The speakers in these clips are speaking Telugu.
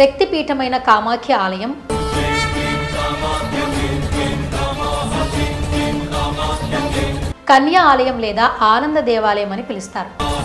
శక్తిపీఠమైన కామాఖ్య ఆలయం కన్యా ఆలయం లేదా ఆనంద దేవాలయం అని పిలుస్తారు.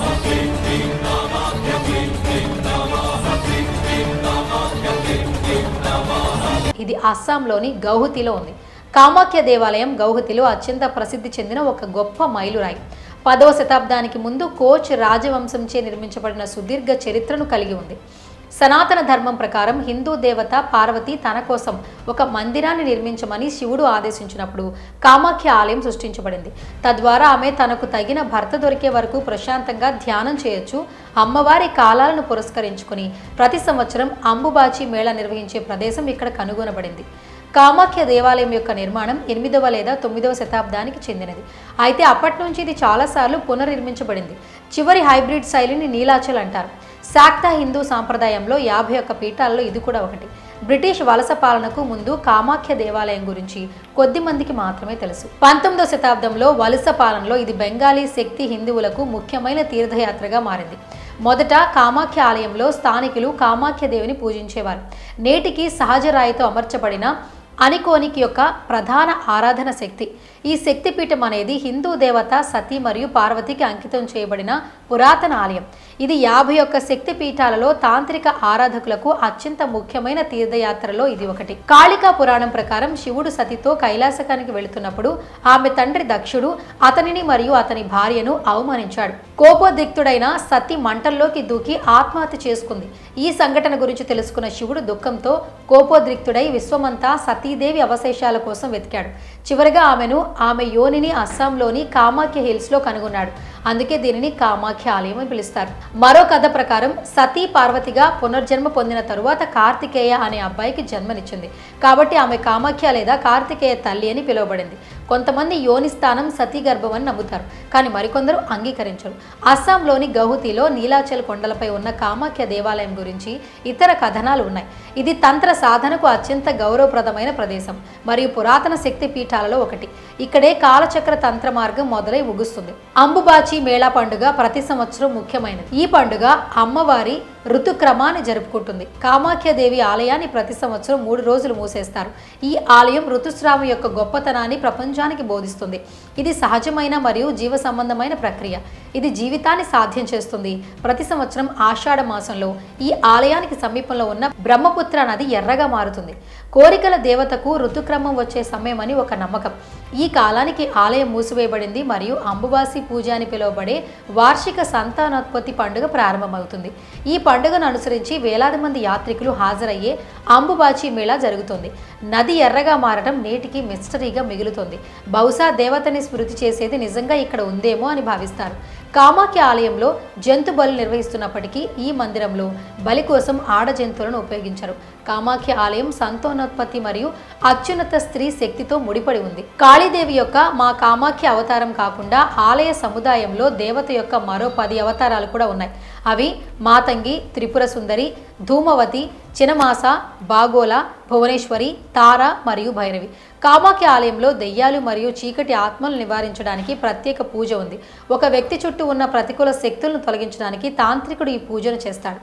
ఇది అస్సాంలోని గౌహతిలో ఉంది. కామాఖ్య దేవాలయం గౌహతిలో అత్యంత ప్రసిద్ధి చెందిన ఒక గొప్ప మైలురాయి. 10వ శతాబ్దానికి ముందు కోచ్ రాజవంశంచే నిర్మించబడిన సుదీర్ఘ చరిత్రను కలిగి ఉంది. సనాతన ధర్మం ప్రకారం హిందూ దేవత పార్వతి తన కోసం ఒక మందిరాన్ని నిర్మించమని శివుడు ఆదేశించినప్పుడు కామాఖ్య ఆలయం సృష్టించబడింది. తద్వారా ఆమె తనకు తగిన భర్త దొరికే వరకు ప్రశాంతంగా ధ్యానం చేయొచ్చు. అమ్మవారి కాలాలను పురస్కరించుకుని ప్రతి సంవత్సరం అంబుబాచి మేళ నిర్వహించే ప్రదేశం ఇక్కడ కనుగొనబడింది. కామాఖ్య దేవాలయం యొక్క నిర్మాణం 8వ లేదా 9వ శతాబ్దానికి చెందినది. అయితే అప్పటి నుంచి ఇది చాలాసార్లు పునర్నిర్మించబడింది. చివరి హైబ్రిడ్ శైలిని నీలాచల్ అంటారు. శాక్త హిందూ సాంప్రదాయంలో 51 పీఠాల్లో ఇది కూడా ఒకటి. బ్రిటిష్ వలస పాలనకు ముందు కామాఖ్య దేవాలయం గురించి కొద్ది మందికి మాత్రమే తెలుసు. 19వ శతాబ్దంలో వలస పాలనలో ఇది బెంగాలీ శక్తి హిందువులకు ముఖ్యమైన తీర్థయాత్రగా మారింది. మొదట కామాఖ్య ఆలయంలో స్థానికులు కామాఖ్య దేవిని పూజించేవారు. నేటికి సహజ రాయితో అమర్చబడిన అనికోనిక్ యొక్క ప్రధాన ఆరాధన శక్తి. ఈ శక్తిపీఠం అనేది హిందూ దేవత సతీ మరియు పార్వతికి అంకితం చేయబడిన పురాతన ఆలయం. ఇది 51 శక్తి పీఠాలలో తాంత్రిక ఆరాధకులకు అత్యంత ముఖ్యమైన తీర్థయాత్రలో ఇది ఒకటి. కాళికా పురాణం ప్రకారం శివుడు సతితో కైలాసకానికి వెళుతున్నప్పుడు ఆమె తండ్రి దక్షుడు అతనిని మరియు అతని భార్యను అవమానించాడు. కోపోద్రిక్తుడైన సతి మంటల్లోకి దూకి ఆత్మహత్య చేసుకుంది. ఈ సంఘటన గురించి తెలుసుకున్న శివుడు దుఃఖంతో కోపోద్రిక్తుడై విశ్వమంతా సతీదేవి అవశేషాల కోసం వెతికాడు. చివరిగా ఆమె యోనిని అస్సాంలోని కామాఖ్య హిల్స్ లో కనుగొన్నాడు. అందుకే దీనిని కామాఖ్య ఆలయం అని పిలుస్తారు. మరో కథ ప్రకారం సతీ పార్వతిగా పునర్జన్మ పొందిన తరువాత కార్తికేయ అనే అబ్బాయికి జన్మనిచ్చింది. కాబట్టి ఆమె కామాఖ్య లేదా కార్తికేయ తల్లి అని పిలువబడింది. కొంతమంది యోని స్థానం సతీ గర్భం అని నమ్ముతారు, కానీ మరికొందరు అంగీకరించరు. అస్సాంలోని గౌహతిలో నీలాచల్ కొండలపై ఉన్న కామాఖ్య దేవాలయం గురించి ఇతర కథనాలు ఉన్నాయి. ఇది తంత్ర సాధనకు అత్యంత గౌరవప్రదమైన ప్రదేశం మరియు పురాతన శక్తి పీఠాలలో ఒకటి. ఇక్కడే కాలచక్ర తంత్ర మార్గం మొదలై ముగుస్తుంది. అంబుబాచి మేళా పండుగ ప్రతి సంవత్సరం ముఖ్యమైనది. ఈ పండుగ అమ్మవారి ఋతుక్రమాన్ని జరుపుకుంటుంది. కామాఖ్య దేవి ఆలయాన్ని ప్రతి సంవత్సరం 3 రోజులు మూసేస్తారు. ఈ ఆలయం ఋతుస్రావం యొక్క గొప్పతనాన్ని ప్రపంచానికి బోధిస్తుంది. ఇది సహజమైన మరియు జీవ సంబంధమైన ప్రక్రియ. ఇది జీవితాన్ని సాధ్యం చేస్తుంది. ప్రతి సంవత్సరం ఆషాఢ మాసంలో ఈ ఆలయానికి సమీపంలో ఉన్న బ్రహ్మపుత్ర నది ఎర్రగా మారుతుంది. కోరికల దేవతకు ఋతుక్రమం వచ్చే సమయం అని ఒక నమ్మకం. ఈ కాలానికి ఆలయం మూసివేయబడింది మరియు అంబుబాసి పూజ అని పిలువబడే వార్షిక సంతానోత్పత్తి పండుగ ప్రారంభమవుతుంది. ఈ పండుగను అనుసరించి వేలాది మంది యాత్రికులు హాజరయ్యే అంబుబాచి మేళా జరుగుతుంది. నది ఎర్రగా మారడం నేటికి మిస్టరీగా మిగులుతుంది. బహుశా దేవతని స్మృతి చేసేది నిజంగా ఇక్కడ ఉందేమో అని భావిస్తారు. కామాఖ్య ఆలయంలో జంతు బలు నిర్వహిస్తున్నప్పటికీ ఈ మందిరంలో బలి కోసం ఆడ జంతువులను ఉపయోగించరు. కామాఖ్య ఆలయం సంతానోత్పత్తి మరియు అత్యున్నత స్త్రీ శక్తితో ముడిపడి ఉంది. కాళీదేవి యొక్క మా కామాఖ్య అవతారం కాకుండా ఆలయ సముదాయంలో దేవత యొక్క మరో 10 అవతారాలు కూడా ఉన్నాయి. అవి మాతంగి, త్రిపుర సుందరి, ధూమవతి, చినమాస, బాగోల, భువనేశ్వరి, తార మరియు భైరవి. కామాఖ్య ఆలయంలో దెయ్యాలు మరియు చీకటి ఆత్మలను నివారించడానికి ప్రత్యేక పూజ ఉంది. ఒక వ్యక్తి చుట్టూ ఉన్న ప్రతికూల శక్తులను తొలగించడానికి తాంత్రికుడు ఈ పూజను చేస్తాడు.